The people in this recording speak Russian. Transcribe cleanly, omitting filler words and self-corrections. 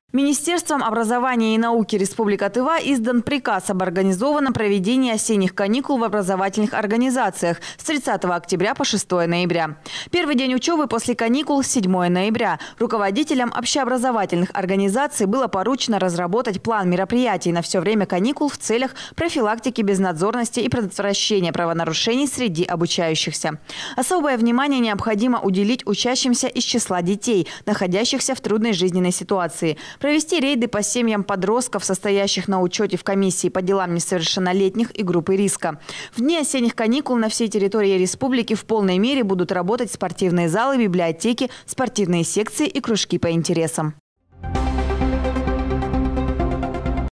Министерством образования и науки Республики Тыва издан приказ об организованном проведении осенних каникул в образовательных организациях с 30 октября по 6 ноября. Первый день учебы после каникул – 7 ноября. Руководителям общеобразовательных организаций было поручено разработать план мероприятий на все время каникул в целях профилактики безнадзорности и предотвращения правонарушений среди обучающихся. Особое внимание необходимо уделить учащимся из числа детей, находящихся в трудной жизненной ситуации. Провести рейды по семьям подростков, состоящих на учете в комиссии по делам несовершеннолетних и группы риска. В дни осенних каникул на всей территории республики в полной мере будут работать спортивные залы, библиотеки, спортивные секции и кружки по интересам.